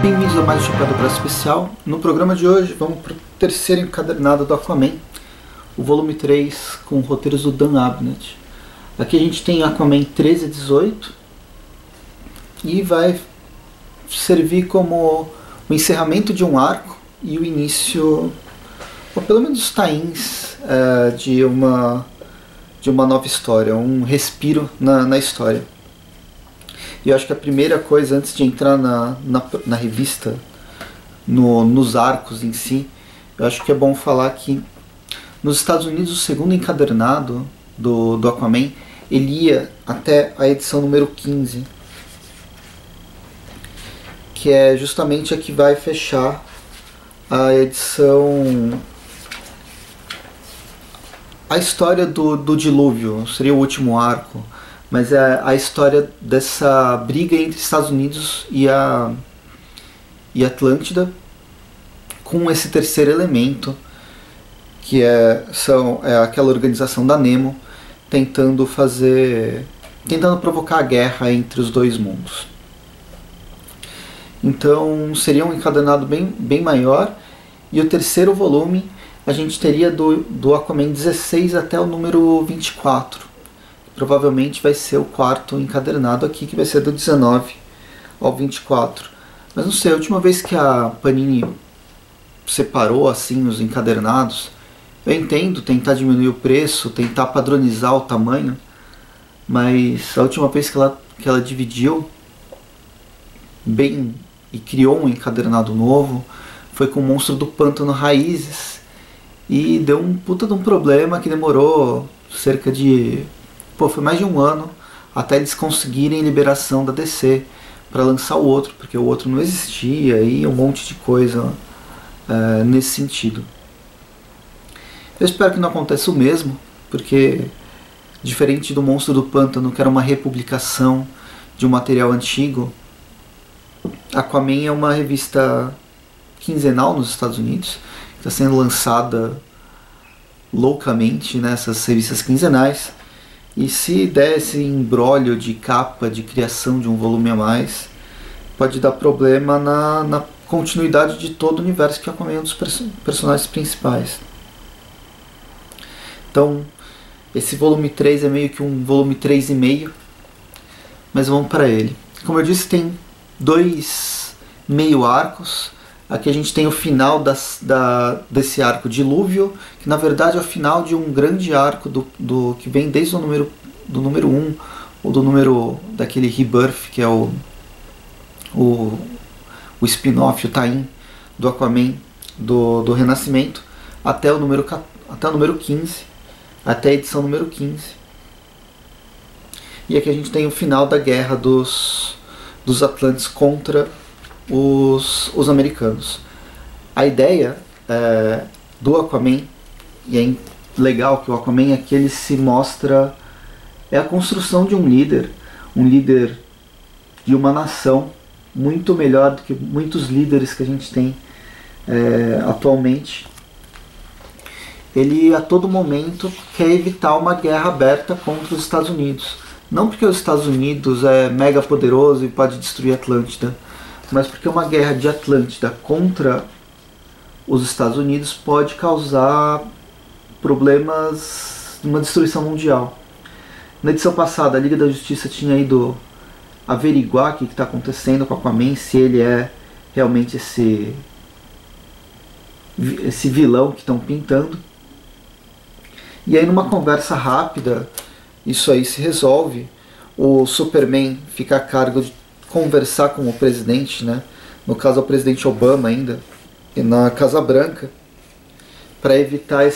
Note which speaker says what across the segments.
Speaker 1: Bem-vindos a mais um Chapéu do Braço Especial. No programa de hoje vamos para o terceiro encadernado do Aquaman, o volume 3, com roteiros do Dan Abnett. Aqui a gente tem Aquaman 13 a 18 e vai servir como o encerramento de um arco e o início, ou pelo menos os tie-ins de uma nova história, um respiro na história. E eu acho que a primeira coisa, antes de entrar na revista, nos arcos em si, eu acho que é bom falar que nos Estados Unidos o segundo encadernado do Aquaman, ele ia até a edição número 15, que é justamente a que vai fechar a edição... A história do dilúvio, seria o último arco, mas é a história dessa briga entre Estados Unidos e Atlântida, com esse terceiro elemento, que é aquela organização da Nemo, tentando provocar a guerra entre os dois mundos. Então seria um encadernado bem maior, e o terceiro volume a gente teria do Aquaman 16 até o número 24. Provavelmente vai ser o quarto encadernado aqui, que vai ser do 19 ao 24. Mas não sei, a última vez que a Panini separou assim os encadernados, eu entendo tentar diminuir o preço, tentar padronizar o tamanho, mas a última vez que ela dividiu bem e criou um encadernado novo foi com o Monstro do Pântano Raízes, e deu um puta de um problema que demorou cerca de... foi mais de um ano até eles conseguirem liberação da DC para lançar o outro, porque o outro não existia, e um monte de coisa nesse sentido. Eu espero que não aconteça o mesmo, porque diferente do Monstro do Pântano, que era uma republicação de um material antigo, Aquaman é uma revista quinzenal nos Estados Unidos, que está sendo lançada loucamente nessas revistas quinzenais. E se der esse imbróglio de capa, de criação de um volume a mais, pode dar problema na continuidade de todo o universo, que é um dos personagens principais. Então, esse volume 3 é meio que um volume 3,5, mas vamos para ele. Como eu disse, tem dois meio arcos. Aqui a gente tem o final desse arco Dilúvio, que na verdade é o final de um grande arco que vem desde o número 1, ou do número daquele Rebirth, que é o spin-off, o tie-in do Aquaman do Renascimento, até o número 15, até a edição número 15. E aqui a gente tem o final da guerra dos Atlantes contra os americanos. A ideia do Aquaman, e é legal que o Aquaman aqui ele se mostra, é a construção de um líder de uma nação muito melhor do que muitos líderes que a gente tem atualmente. Ele a todo momento quer evitar uma guerra aberta contra os Estados Unidos, não porque os Estados Unidos é mega poderoso e pode destruir a Atlântida, mas porque uma guerra de Atlântida contra os Estados Unidos pode causar problemas, uma destruição mundial. Na edição passada, a Liga da Justiça tinha ido averiguar o que está acontecendo com Aquaman, se ele é realmente esse vilão que estão pintando. E aí, numa conversa rápida, isso aí se resolve. O Superman fica a cargo de conversar com o presidente, né? No caso é o presidente Obama ainda, e na Casa Branca, para evitar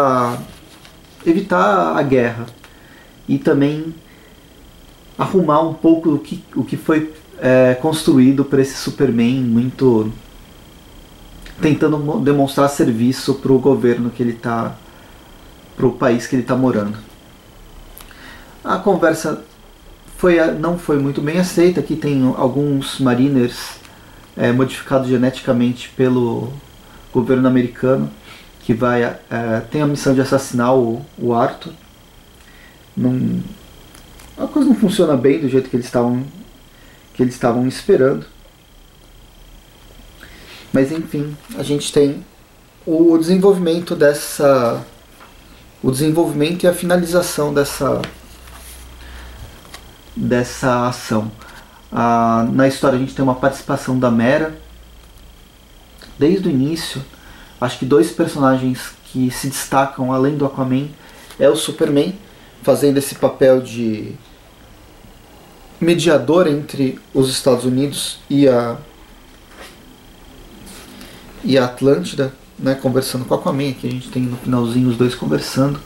Speaker 1: a guerra e também arrumar um pouco o que foi construído por esse Superman, muito tentando demonstrar serviço para o governo que ele está, para o país que ele está morando. A conversa não foi muito bem aceita. Aqui tem alguns Mariners modificados geneticamente pelo governo americano, que tem a missão de assassinar o Arthur. A coisa não funciona bem do jeito que eles estavam esperando. Mas enfim, a gente tem o desenvolvimento o desenvolvimento e a finalização dessa ação. Na história a gente tem uma participação da Mera. Desde o início, acho que dois personagens que se destacam além do Aquaman é o Superman, fazendo esse papel de mediador entre os Estados Unidos e a Atlântida, né, conversando com o Aquaman. Aqui a gente tem no finalzinho os dois conversando.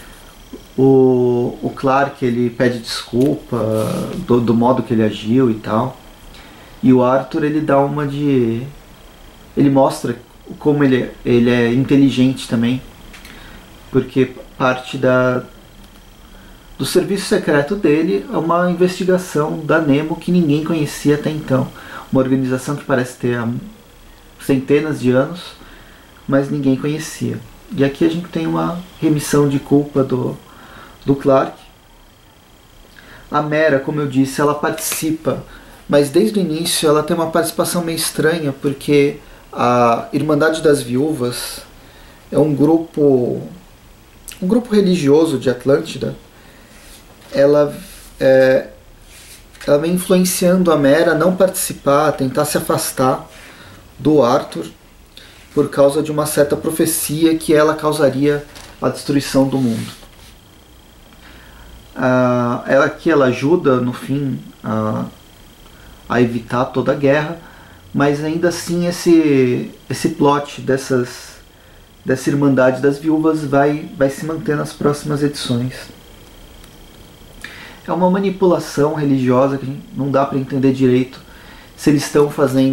Speaker 1: O Clark, ele pede desculpa do modo que ele agiu e tal. E o Arthur, ele dá uma de... Ele mostra como ele é inteligente também. Porque parte do serviço secreto dele é uma investigação da Nemo que ninguém conhecia até então. Uma organização que parece ter há centenas de anos, mas ninguém conhecia. E aqui a gente tem uma remissão de culpa do Clark. A Mera, como eu disse, ela participa, mas desde o início ela tem uma participação meio estranha, porque a Irmandade das Viúvas é um grupo religioso de Atlântida. Ela vem influenciando a Mera a não participar, a tentar se afastar do Arthur por causa de uma certa profecia que ela causaria a destruição do mundo. Ela ajuda no fim a evitar toda a guerra, mas ainda assim esse plot dessa Irmandade das Viúvas vai se manter nas próximas edições. É uma manipulação religiosa que não dá para entender direito se eles estão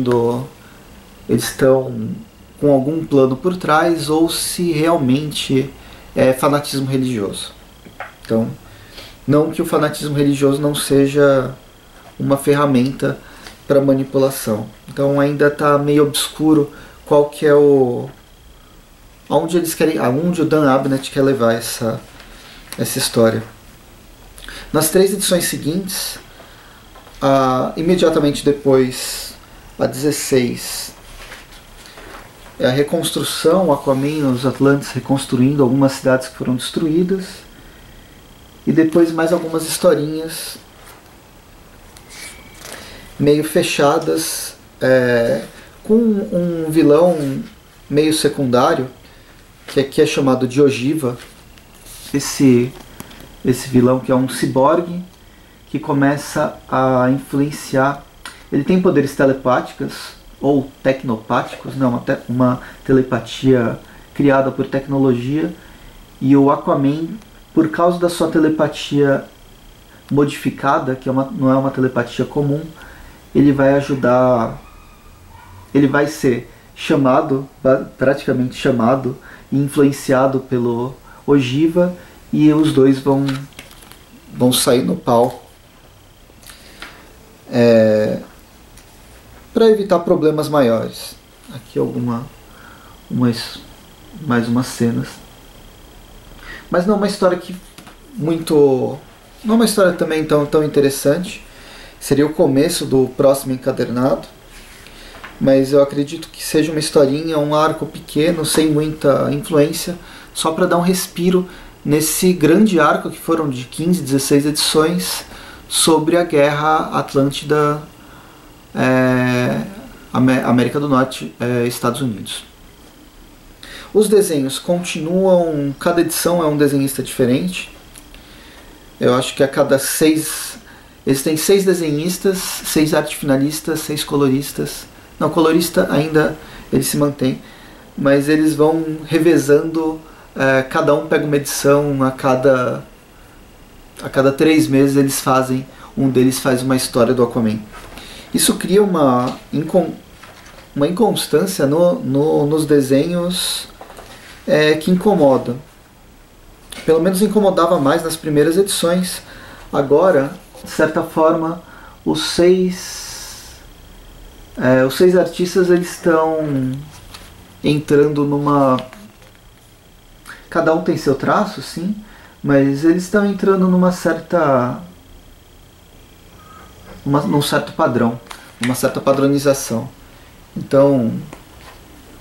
Speaker 1: com algum plano por trás ou se realmente é fanatismo religioso. Então, não que o fanatismo religioso não seja uma ferramenta para manipulação. Então ainda está meio obscuro qual que é aonde o Dan Abnett quer levar essa história. Nas 3 edições seguintes, imediatamente depois, a 16, é a reconstrução, o Aquaman, os Atlantes reconstruindo algumas cidades que foram destruídas, e depois mais algumas historinhas meio fechadas, com um vilão meio secundário, que aqui é chamado de Ogiva. Esse vilão que é um ciborgue que começa a influenciar. Ele tem poderes telepáticos ou tecnopáticos, não, uma telepatia criada por tecnologia, e o Aquaman, por causa da sua telepatia modificada, que não é uma telepatia comum, ele vai ser praticamente chamado e influenciado pelo Ogiva, e os dois vão sair no pau para evitar problemas maiores. Aqui mais umas cenas, mas não é uma história não é uma história também tão interessante. Seria o começo do próximo encadernado, mas eu acredito que seja uma historinha, um arco pequeno, sem muita influência, só para dar um respiro nesse grande arco que foram de 15, 16 edições sobre a guerra Atlântida, América do Norte, Estados Unidos. Os desenhos continuam, cada edição é um desenhista diferente. Eu acho que a cada 6... Eles têm 6 desenhistas, 6 arte finalistas, 6 coloristas. Não, colorista ainda ele se mantém, mas eles vão revezando, cada um pega uma edição, a cada 3 meses um deles faz uma história do Aquaman. Isso cria uma inconstância nos desenhos que incomoda. Pelo menos incomodava mais nas primeiras edições. Agora, de certa forma, os 6 artistas eles estão entrando numa... Cada um tem seu traço, sim, mas eles estão entrando num certo padrão, uma certa padronização. Então,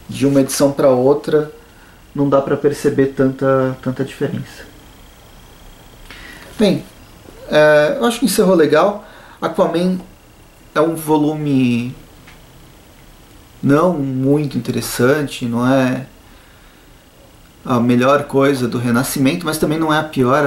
Speaker 1: de uma edição para outra não dá para perceber tanta diferença. Bem, eu acho que encerrou legal. Aquaman é um volume não muito interessante, não é a melhor coisa do Renascimento, mas também não é a pior.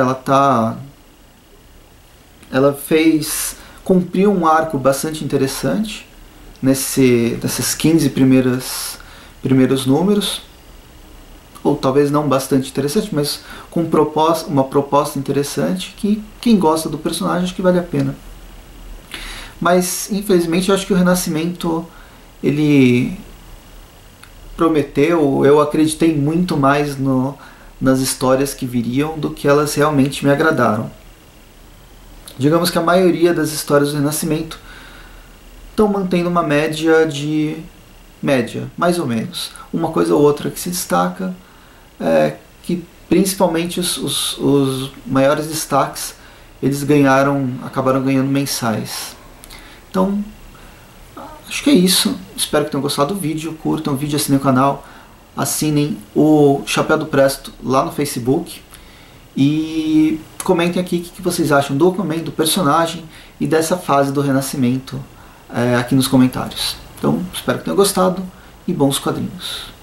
Speaker 1: Ela cumpriu um arco bastante interessante desses 15 primeiros números, ou talvez não bastante interessante, mas com uma proposta interessante que quem gosta do personagem acho que vale a pena. Mas infelizmente eu acho que o Renascimento ele prometeu, eu acreditei muito mais nas histórias que viriam do que elas realmente me agradaram. Digamos que a maioria das histórias do Renascimento estão mantendo uma média, mais ou menos. Uma coisa ou outra que se destaca, que principalmente os maiores destaques eles acabaram ganhando mensais. Então, acho que é isso. Espero que tenham gostado do vídeo. Curtam o vídeo, assinem o canal, assinem o Chapéu do Presto lá no Facebook e comentem aqui o que vocês acham do Aquaman, do personagem e dessa fase do Renascimento aqui nos comentários. Então, espero que tenham gostado e bons quadrinhos.